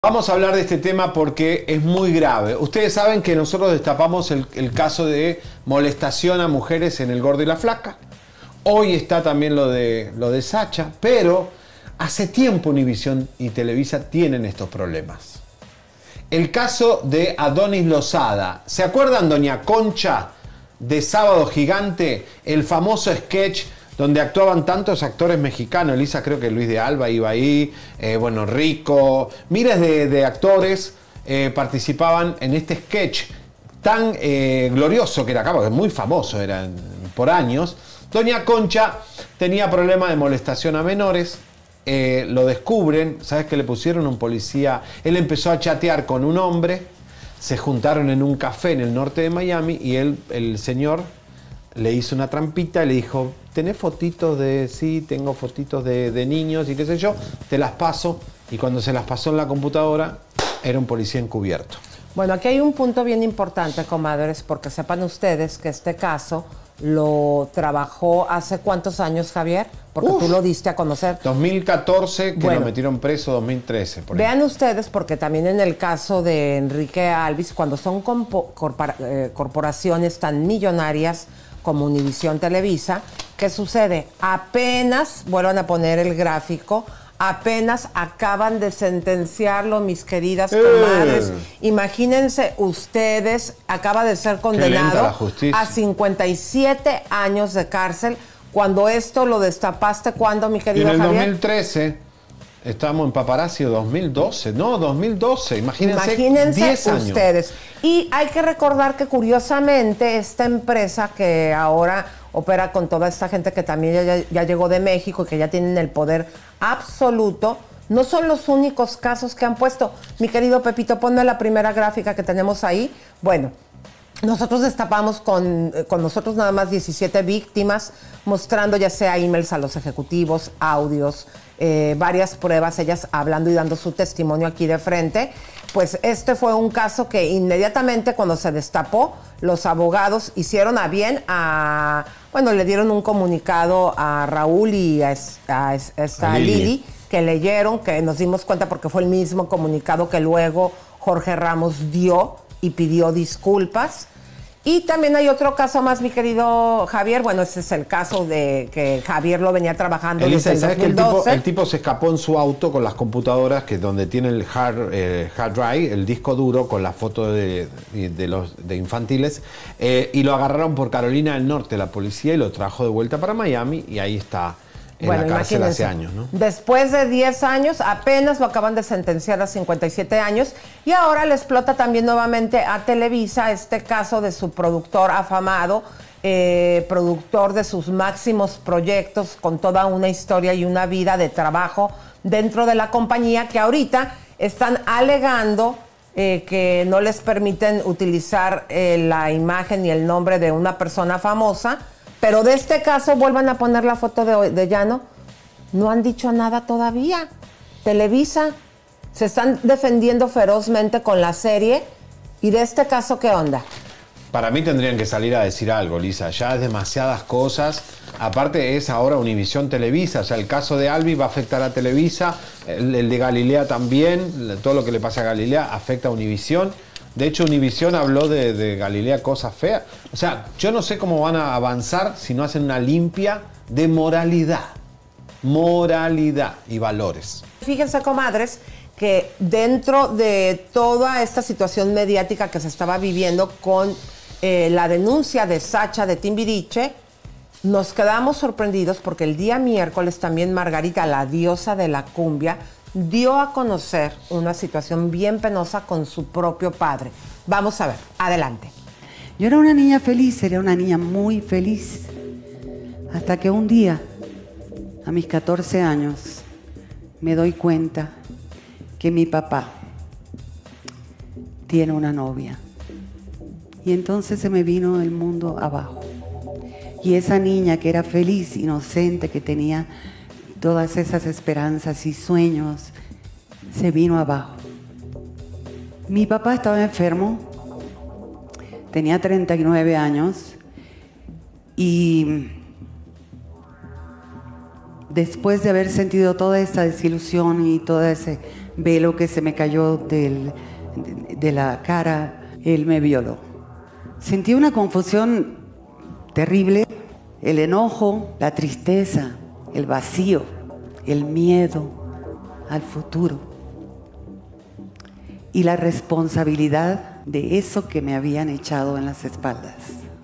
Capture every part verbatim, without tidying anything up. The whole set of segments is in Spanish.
Vamos a hablar de este tema porque es muy grave. Ustedes saben que nosotros destapamos el, el caso de molestación a mujeres en El Gordo y la Flaca. Hoy está también lo de, lo de Sacha, pero hace tiempo Univisión y Televisa tienen estos problemas. El caso de Adonis Lozada. ¿Se acuerdan, doña Concha, de Sábado Gigante? El famoso sketch donde actuaban tantos actores mexicanos. Elisa, creo que Luis de Alba iba ahí, eh, bueno, Rico, miles de, de actores eh, participaban en este sketch tan eh, glorioso que era acá, porque muy famoso, era por años. Doña Concha tenía problemas de molestación a menores, eh, lo descubren, ¿sabes qué le pusieron? Un policía, él empezó a chatear con un hombre, se juntaron en un café en el norte de Miami y él, el señor le hizo una trampita y le dijo: ¿tenés fotitos de...? Sí, tengo fotitos de, de niños y qué sé yo, te las paso. Y cuando se las pasó en la computadora, era un policía encubierto. Bueno, aquí hay un punto bien importante, comadres, porque sepan ustedes que este caso lo trabajó hace ¿cuántos años, Javier? Porque Uf, tú lo diste a conocer. dos mil catorce, que bueno, lo metieron preso, dos mil trece. Por vean ahí. ustedes, porque también en el caso de Enrique Alvis, cuando son corpora, eh, corporaciones tan millonarias como Univisión Televisa, ¿qué sucede? Apenas, vuelvan a poner el gráfico, apenas acaban de sentenciarlo, mis queridas comadres. Eh. Imagínense ustedes, acaba de ser condenado a cincuenta y siete años de cárcel. Cuando esto lo destapaste, ¿cuándo, mi querido Javier? En el dos mil trece... Estamos en Paparazzi, dos mil doce, no, dos mil doce, imagínense, imagínense diez años. Ustedes. Y hay que recordar que curiosamente esta empresa que ahora opera con toda esta gente que también ya, ya llegó de México y que ya tienen el poder absoluto, no son los únicos casos que han puesto. Mi querido Pepito, ponme la primera gráfica que tenemos ahí. Bueno, nosotros destapamos con, con nosotros nada más diecisiete víctimas, mostrando ya sea emails a los ejecutivos, audios, eh, varias pruebas, ellas hablando y dando su testimonio aquí de frente. Pues este fue un caso que inmediatamente cuando se destapó, los abogados hicieron a bien a... Bueno, le dieron un comunicado a Raúl y a, a, a esta a Lili. Lili, que leyeron, que nos dimos cuenta porque fue el mismo comunicado que luego Jorge Ramos dio y pidió disculpas. Y también hay otro caso más, mi querido Javier. Bueno, ese es el caso de que Javier lo venía trabajando Elisa, desde el ¿sabes dos mil doce? Que el, tipo, el tipo se escapó en su auto con las computadoras, que donde tiene el hard, eh, hard drive, el disco duro, con la foto de, de los de infantiles, eh, y lo agarraron por Carolina del Norte, la policía, y lo trajo de vuelta para Miami, y ahí está en bueno, la cárcel hace años, ¿no? Después de diez años, apenas lo acaban de sentenciar a cincuenta y siete años, y ahora le explota también nuevamente a Televisa este caso de su productor afamado, eh, productor de sus máximos proyectos, con toda una historia y una vida de trabajo dentro de la compañía, que ahorita están alegando eh, que no les permiten utilizar eh, la imagen y el nombre de una persona famosa. Pero de este caso, vuelvan a poner la foto de, de Llano, no han dicho nada todavía. Televisa se están defendiendo ferozmente con la serie. ¿Y de este caso qué onda? Para mí tendrían que salir a decir algo, Lisa. Ya es demasiadas cosas. Aparte es ahora Univisión Televisa. O sea, el caso de Albi va a afectar a Televisa. El, el de Galilea también. Todo lo que le pasa a Galilea afecta a Univisión. De hecho, Univisión habló de, de Galilea cosas feas. O sea, yo no sé cómo van a avanzar si no hacen una limpia de moralidad. Moralidad y valores. Fíjense, comadres, que dentro de toda esta situación mediática que se estaba viviendo con eh, la denuncia de Sacha de Timbiriche, nos quedamos sorprendidos porque el día miércoles también Margarita, la diosa de la cumbia, dio a conocer una situación bien penosa con su propio padre. Vamos a ver, adelante. Yo era una niña feliz, era una niña muy feliz, hasta que un día, a mis catorce años, me doy cuenta que mi papá tiene una novia. Y entonces se me vino el mundo abajo. Y esa niña que era feliz, inocente, que tenía todas esas esperanzas y sueños, se vino abajo. Mi papá estaba enfermo, tenía treinta y nueve años, y después de haber sentido toda esa desilusión y todo ese velo que se me cayó del, de, de la cara, él me violó. Sentí una confusión terrible, el enojo, la tristeza, el vacío, el miedo al futuro y la responsabilidad de eso que me habían echado en las espaldas.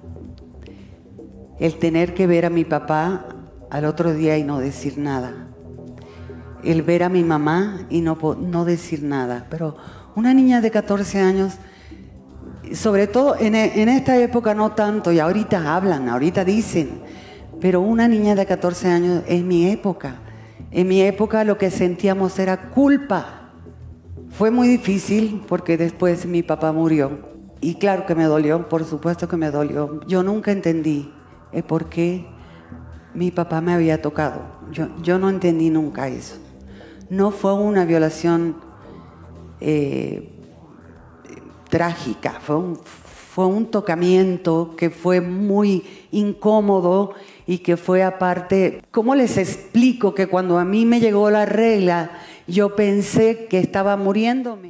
El tener que ver a mi papá al otro día y no decir nada. El ver a mi mamá y no, no decir nada. Pero una niña de catorce años, sobre todo en, en esta época no tanto, y ahorita hablan, ahorita dicen, pero una niña de catorce años en mi época, en mi época lo que sentíamos era culpa. Fue muy difícil porque después mi papá murió. Y claro que me dolió, por supuesto que me dolió. Yo nunca entendí el por qué mi papá me había tocado. Yo, yo no entendí nunca eso. No fue una violación eh, trágica, fue un, fue un tocamiento que fue muy incómodo y que fue aparte. ¿Cómo les explico que cuando a mí me llegó la regla, yo pensé que estaba muriéndome?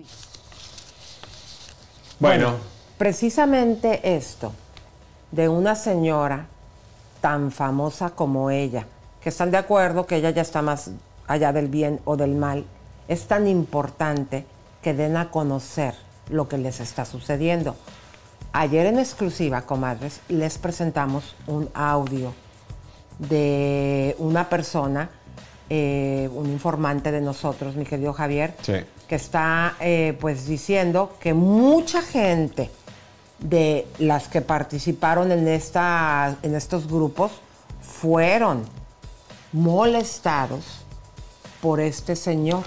Bueno, precisamente esto de una señora tan famosa como ella, que están de acuerdo que ella ya está más allá del bien o del mal, es tan importante que den a conocer lo que les está sucediendo. Ayer en exclusiva, comadres, les presentamos un audio de una persona, eh, un informante de nosotros, mi querido Javier, sí, que está eh, pues diciendo que mucha gente de las que participaron en, esta, en estos grupos fueron molestados por este señor.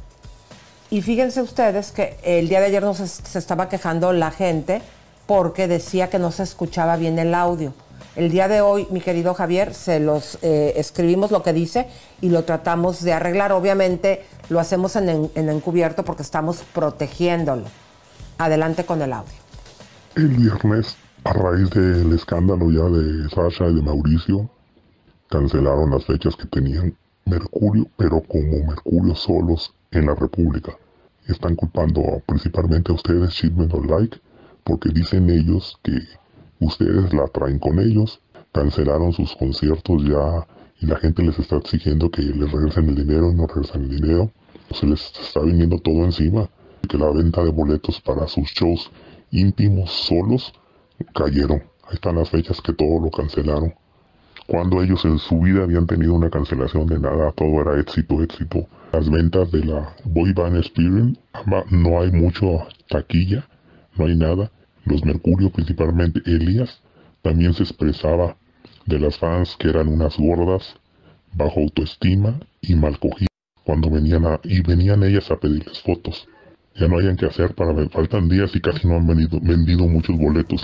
Y fíjense ustedes que el día de ayer nos se estaba quejando la gente porque decía que no se escuchaba bien el audio. El día de hoy, mi querido Javier, se los eh, escribimos lo que dice y lo tratamos de arreglar. Obviamente lo hacemos en, en, en encubierto porque estamos protegiéndolo. Adelante con el audio. El viernes, a raíz del escándalo ya de Sasha y de Mauricio, cancelaron las fechas que tenían Mercurio, pero como Mercurio solos en la República. Están culpando principalmente a ustedes, Shipment of Like, porque dicen ellos que ustedes la traen con ellos, cancelaron sus conciertos ya y la gente les está exigiendo que les regresen el dinero y no regresan el dinero. Se les está viniendo todo encima, que la venta de boletos para sus shows íntimos solos cayeron. Ahí están las fechas que todo lo cancelaron. Cuando ellos en su vida habían tenido una cancelación de nada, todo era éxito, éxito. Las ventas de la Boy Band Experience, no hay mucho taquilla, no hay nada. Los Mercurio, principalmente Elías, también se expresaba de las fans que eran unas gordas, bajo autoestima y mal cogidas, cuando venían a, y venían ellas a pedirles fotos. Ya no hayan que hacer, para faltan días y casi no han vendido, vendido muchos boletos.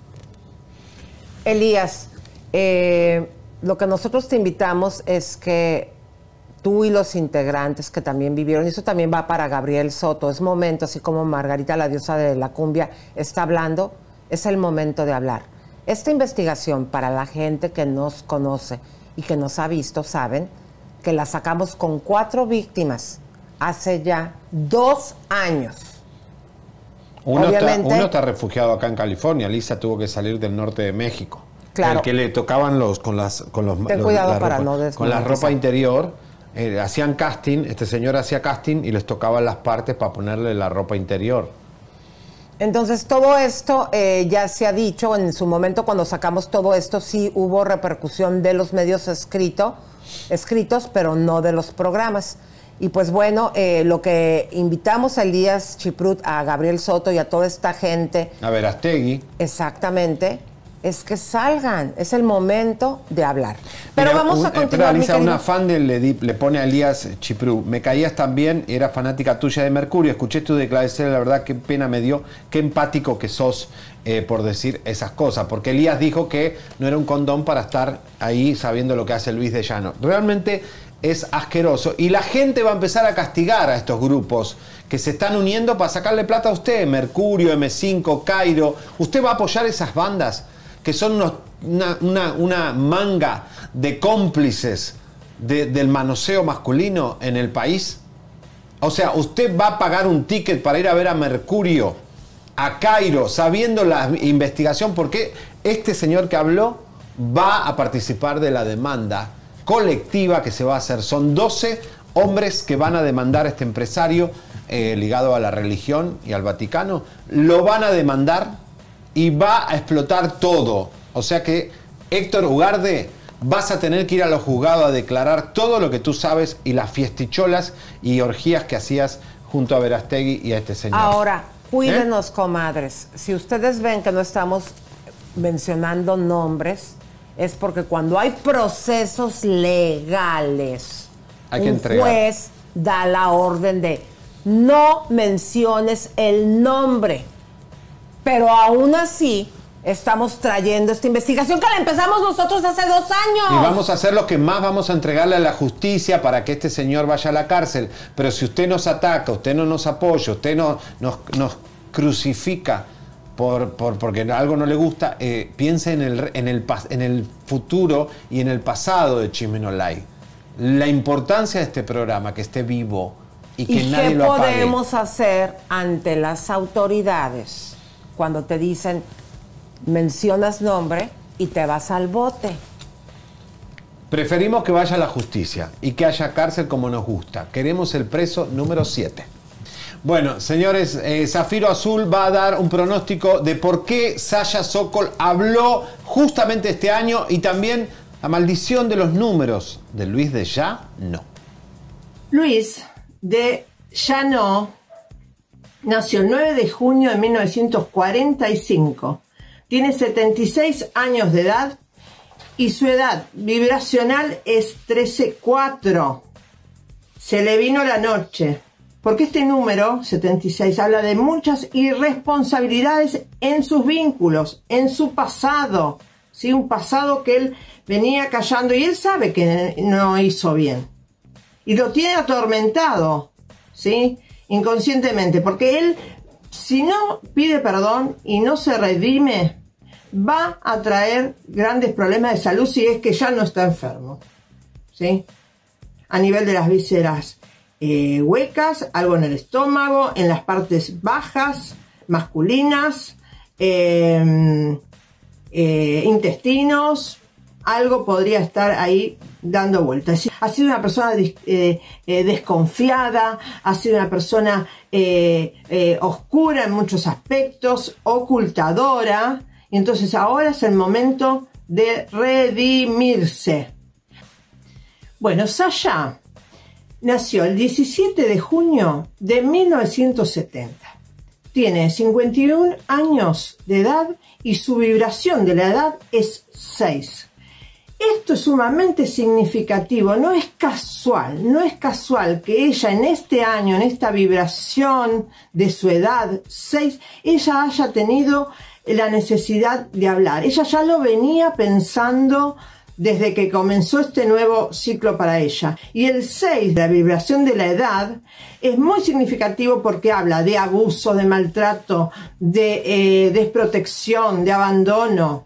Elías, eh, lo que nosotros te invitamos es que tú y los integrantes que también vivieron, y eso también va para Gabriel Soto, es momento, así como Margarita, la diosa de la cumbia, está hablando, es el momento de hablar. Esta investigación, para la gente que nos conoce y que nos ha visto, saben que la sacamos con cuatro víctimas hace ya dos años. Uno está, uno está refugiado acá en California. Lisa tuvo que salir del norte de México. Claro. El que le tocaban los con las con los Ten los, cuidado la para ropa, no con la ropa interior. Eh, hacían casting, este señor hacía casting y les tocaban las partes para ponerle la ropa interior. Entonces todo esto eh, ya se ha dicho en su momento cuando sacamos todo esto, sí hubo repercusión de los medios escrito, escritos, pero no de los programas. Y pues bueno, eh, lo que invitamos a Elías Chiprut, a Gabriel Soto y a toda esta gente. A Verastegui. Exactamente. Es que salgan, es el momento de hablar. Pero Mira, vamos un, a continuar, Lisa, mi querido. una fan de, le, le pone a Elías Chiprut: me caías también, era fanática tuya de Mercurio, escuché tu declaración, la verdad qué pena me dio, qué empático que sos eh, por decir esas cosas, porque Elías dijo que no era un condón para estar ahí sabiendo lo que hace Luis de Llano. Realmente es asqueroso y la gente va a empezar a castigar a estos grupos que se están uniendo para sacarle plata a usted, Mercurio, eme cinco, Cairo. ¿Usted va a apoyar esas bandas que son unos, una, una, una manga de cómplices de, del manoseo masculino en el país? O sea, usted va a pagar un ticket para ir a ver a Mercurio, a Cairo, sabiendo la investigación, porque este señor que habló va a participar de la demanda colectiva que se va a hacer. Son doce hombres que van a demandar a este empresario eh, ligado a la religión y al Vaticano. Lo van a demandar y va a explotar todo. O sea que, Héctor Ugarte, vas a tener que ir a los juzgados a declarar todo lo que tú sabes y las fiesticholas y orgías que hacías junto a Verástegui y a este señor. Ahora, cuídenos, ¿Eh? comadres. Si ustedes ven que no estamos mencionando nombres, es porque cuando hay procesos legales, Hay que un entregar. juez da la orden de no menciones el nombre. Pero aún así, estamos trayendo esta investigación que la empezamos nosotros hace dos años. Y vamos a hacer lo que más vamos a entregarle a la justicia para que este señor vaya a la cárcel. Pero si usted nos ataca, usted no nos apoya, usted no, nos, nos crucifica por, por, porque algo no le gusta, eh, piense en el, en, el, en el futuro y en el pasado de Chisme No Like. La importancia de este programa, que esté vivo y que ¿Y nadie qué lo apague. podemos hacer ante las autoridades cuando te dicen mencionas nombre y te vas al bote? Preferimos que vaya a la justicia y que haya cárcel como nos gusta. Queremos el preso número siete. Bueno, señores, eh, Zafiro Azul va a dar un pronóstico de por qué Sasha Sokol habló justamente este año y también la maldición de los números de Luis de Ya No. Luis de Ya No nació el nueve de junio de mil novecientos cuarenta y cinco. Tiene setenta y seis años de edad y su edad vibracional es trece cuatro. Se le vino la noche. Porque este número, setenta y seis, habla de muchas irresponsabilidades en sus vínculos, en su pasado. ¿Sí? Un pasado que él venía callando y él sabe que no hizo bien. Y lo tiene atormentado, ¿sí? Inconscientemente. Porque él, si no pide perdón y no se redime, va a traer grandes problemas de salud si es que ya no está enfermo, ¿sí? A nivel de las vísceras eh, huecas, algo en el estómago, en las partes bajas, masculinas, eh, eh, intestinos, algo podría estar ahí dando vueltas. Ha sido una persona eh, eh, desconfiada, ha sido una persona eh, eh, oscura en muchos aspectos, ocultadora. Y entonces ahora es el momento de redimirse. Bueno, Sasha nació el diecisiete de junio de mil novecientos setenta. Tiene cincuenta y un años de edad y su vibración de la edad es seis. Esto es sumamente significativo, no es casual, no es casual que ella en este año, en esta vibración de su edad seis, ella haya tenido la necesidad de hablar. Ella ya lo venía pensando desde que comenzó este nuevo ciclo para ella. Y el seis, la vibración de la edad, es muy significativo porque habla de abuso, de maltrato, de eh, desprotección, de abandono.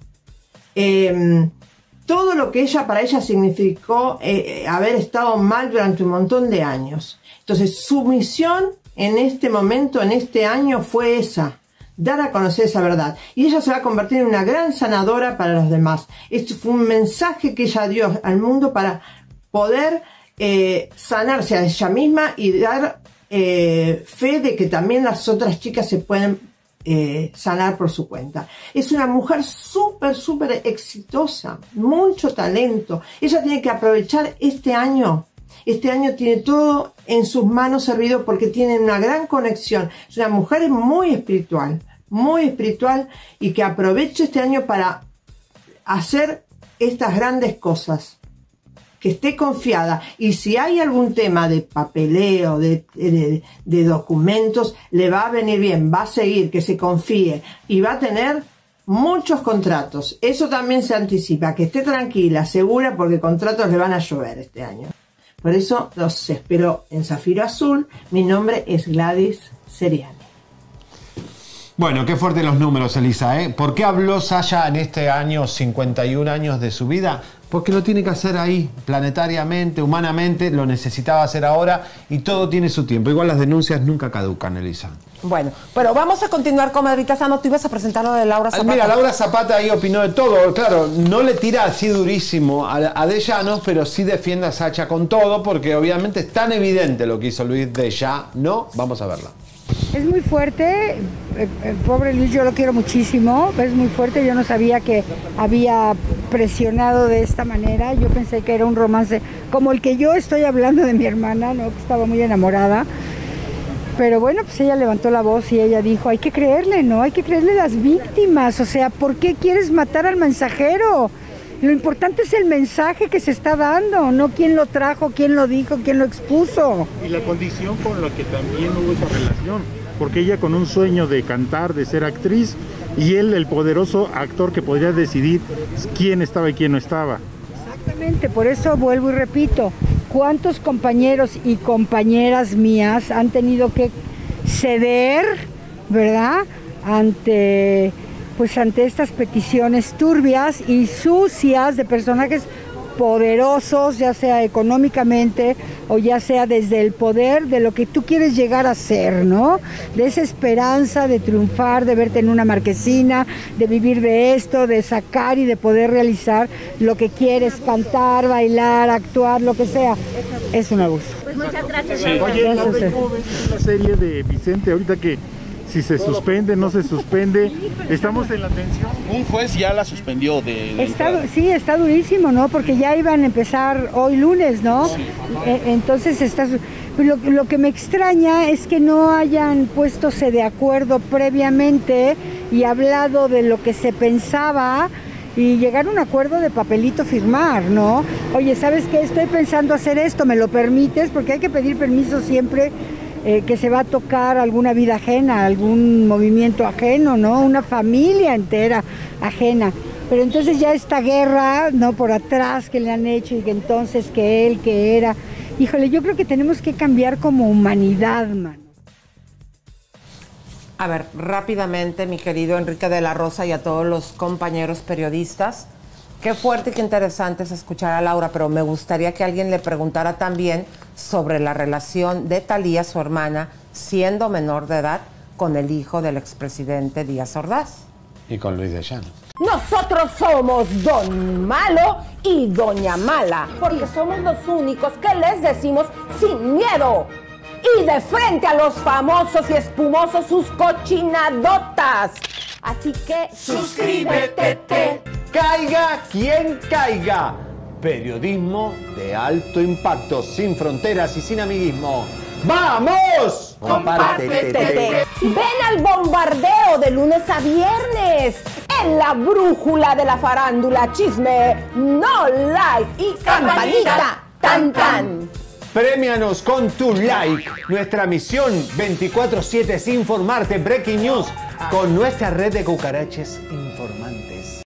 Eh, todo lo que ella para ella significó eh, haber estado mal durante un montón de años. Entonces su misión en este momento, en este año, fue esa: dar a conocer esa verdad. Y ella se va a convertir en una gran sanadora para los demás. Esto fue un mensaje que ella dio al mundo para poder eh, sanarse a ella misma y dar eh, fe de que también las otras chicas se pueden eh, sanar por su cuenta. Es una mujer súper, súper exitosa, mucho talento. Ella tiene que aprovechar este año. Este año tiene todo en sus manos servido porque tiene una gran conexión. Es una mujer muy espiritual, muy espiritual, y que aproveche este año para hacer estas grandes cosas. Que esté confiada. Y si hay algún tema de papeleo, de, de, de documentos, le va a venir bien, va a seguir, que se confíe y va a tener muchos contratos. Eso también se anticipa, que esté tranquila, segura, porque contratos le van a llover este año. Por eso los espero en Zafiro Azul. Mi nombre es Gladys Seriani. Bueno, qué fuertes los números, Elisa, ¿eh? ¿Por qué habló Sasha en este año, cincuenta y un años de su vida? Porque lo tiene que hacer ahí, planetariamente, humanamente, lo necesitaba hacer ahora y todo tiene su tiempo. Igual las denuncias nunca caducan, Elisa. Bueno, pero vamos a continuar, comadrita Sano. Tú ibas a presentar lo de Laura Zapata. Mira, Laura Zapata ahí opinó de todo. Claro, no le tira así durísimo a, a De Llanos, pero sí defiende a Sacha con todo, porque obviamente es tan evidente lo que hizo Luis De Llano. Vamos a verla. Es muy fuerte, el pobre Luis, yo lo quiero muchísimo, es muy fuerte, yo no sabía que había presionado de esta manera, yo pensé que era un romance como el que yo estoy hablando de mi hermana, ¿no? Que estaba muy enamorada, pero bueno, pues ella levantó la voz y ella dijo, hay que creerle, ¿no? Hay que creerle a las víctimas, o sea, ¿por qué quieres matar al mensajero? Lo importante es el mensaje que se está dando, no quién lo trajo, quién lo dijo, quién lo expuso. Y la condición con la que también hubo esa relación, porque ella con un sueño de cantar, de ser actriz, y él el poderoso actor que podría decidir quién estaba y quién no estaba. Exactamente, por eso vuelvo y repito, ¿cuántos compañeros y compañeras mías han tenido que ceder, ¿verdad?, ante... pues ante estas peticiones turbias y sucias de personajes poderosos, ya sea económicamente o ya sea desde el poder de lo que tú quieres llegar a ser, ¿no? De esa esperanza de triunfar, de verte en una marquesina, de vivir de esto, de sacar y de poder realizar lo que quieres, cantar, bailar, actuar, lo que sea. Es un abuso. Pues muchas gracias. Sí. Oye, gracias. ¿Cómo ves la serie de Vicente ahorita que si se suspende, no se suspende? Estamos en la tensión. Un juez ya la suspendió de... de está, sí, está durísimo, ¿no? Porque ya iban a empezar hoy lunes, ¿no? Sí. E entonces está... Lo, lo que me extraña es que no hayan puestose de acuerdo previamente y hablado de lo que se pensaba y llegar a un acuerdo de papelito firmar, ¿no? Oye, ¿sabes qué? Estoy pensando hacer esto, ¿me lo permites? Porque hay que pedir permiso siempre eh, que se va a tocar alguna vida ajena, algún movimiento ajeno, ¿no? Una familia entera ajena. Pero entonces ya esta guerra, ¿no? Por atrás que le han hecho y que entonces que él, que era... Híjole, yo creo que tenemos que cambiar como humanidad, mano. A ver, rápidamente, mi querido Enrique de la Rosa y a todos los compañeros periodistas, qué fuerte y qué interesante es escuchar a Laura, pero me gustaría que alguien le preguntara también sobre la relación de Thalía, su hermana, siendo menor de edad, con el hijo del expresidente Díaz Ordaz. Y con Luis De Llano. Nosotros somos Don Malo y Doña Mala, porque somos los únicos que les decimos sin miedo y de frente a los famosos y espumosos sus cochinadotas. Así que suscríbete. Te. Caiga quien caiga. Periodismo de alto impacto, sin fronteras y sin amiguismo. ¡Vamos! Compártete. Ven al bombardeo de lunes a viernes en la brújula de la farándula, chisme, no like y campanita, tan tan. Premianos con tu like. Nuestra misión veinticuatro siete es informarte. Breaking News con nuestra red de cucaraches informantes.